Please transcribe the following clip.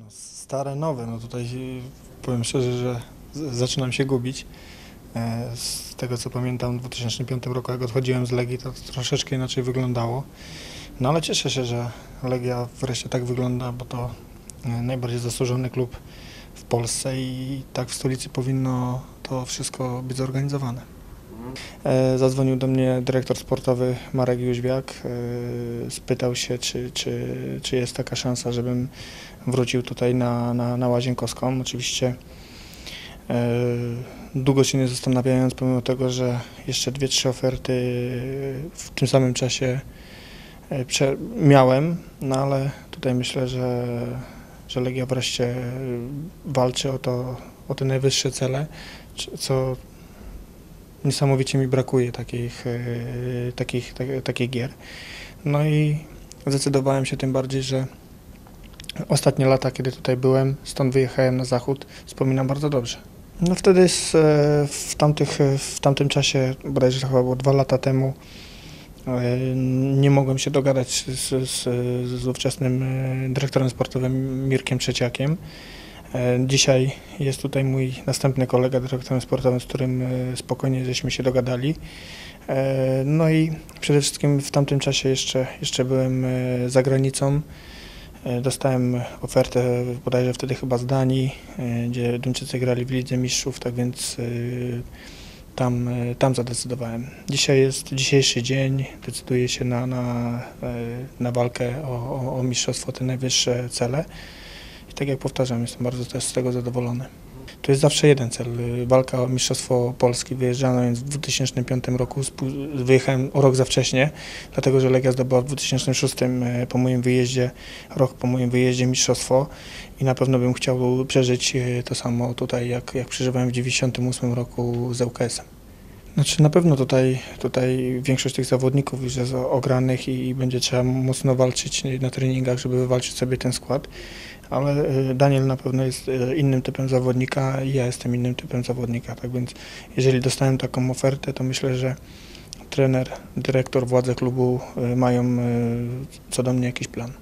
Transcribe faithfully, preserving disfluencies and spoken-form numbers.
Stare, nowe, no tutaj powiem szczerze, że z- zaczynam się gubić. E, Z tego co pamiętam w dwa tysiące piątym roku, jak odchodziłem z Legii, to troszeczkę inaczej wyglądało. No ale cieszę się, że Legia wreszcie tak wygląda, bo to e, najbardziej zasłużony klub w Polsce i tak w stolicy powinno to wszystko być zorganizowane. E, Zadzwonił do mnie dyrektor sportowy Marek Jóźwiak, e, spytał się, czy, czy, czy jest taka szansa, żebym wrócił tutaj na, na, na Łazienkowską. Oczywiście e, długo się nie zastanawiając, pomimo tego, że jeszcze dwie, trzy oferty w tym samym czasie e, prze- miałem, no ale tutaj myślę, że, że Legia wreszcie walczy o to, o te najwyższe cele, c- co niesamowicie mi brakuje takich, e, takich, tak, takich gier. No i zdecydowałem się tym bardziej, że ostatnie lata, kiedy tutaj byłem, stąd wyjechałem na zachód, wspominam bardzo dobrze. No wtedy z, e, w, tamtych, w tamtym czasie, bodajże to chyba było dwa lata temu, e, nie mogłem się dogadać z, z, z ówczesnym e, dyrektorem sportowym Mirkiem Trzeciakiem. E, Dzisiaj jest tutaj mój następny kolega dyrektorem sportowym, z którym e, spokojnie żeśmy się dogadali. E, No i przede wszystkim w tamtym czasie jeszcze, jeszcze byłem e, za granicą. E, Dostałem ofertę bodajże wtedy chyba z Danii, e, gdzie Duńczycy grali w Lidze Mistrzów, tak więc e, tam, e, tam zadecydowałem. Dzisiaj jest dzisiejszy dzień, decyduję się na, na, e, na walkę o, o, o mistrzostwo, te najwyższe cele. I tak jak powtarzam, jestem bardzo też z tego zadowolony. To jest zawsze jeden cel, y, walka o Mistrzostwo Polski. Wyjeżdżano więc w dwa tysiące piątym roku, spó- wyjechałem o rok za wcześnie, dlatego że Legia zdobyła w dwa tysiące szóstym y, po moim wyjeździe, rok po moim wyjeździe mistrzostwo i na pewno bym chciał przeżyć y, to samo tutaj, jak, jak przeżywałem w dziewięćdziesiątym ósmym roku z ŁKS-em. Znaczy na pewno tutaj, tutaj większość tych zawodników już jest ogranych i, i będzie trzeba mocno walczyć na treningach, żeby wywalczyć sobie ten skład, ale y, Daniel na pewno jest y, innym typem zawodnika i ja jestem innym typem zawodnika, tak więc jeżeli dostałem taką ofertę, to myślę, że trener, dyrektor, władze klubu y, mają y, co do mnie jakiś plan.